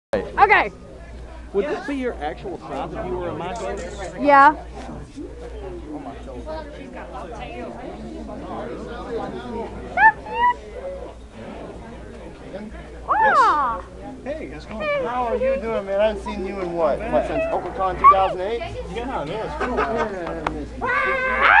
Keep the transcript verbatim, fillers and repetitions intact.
Okay. Would this be your actual size if you were a my goat? Yeah. Ah. Hey, how's it going? How are you doing, man? I haven't seen you in what? What, since OpenCon two thousand eight? Yeah, yeah, it's cool. Yeah,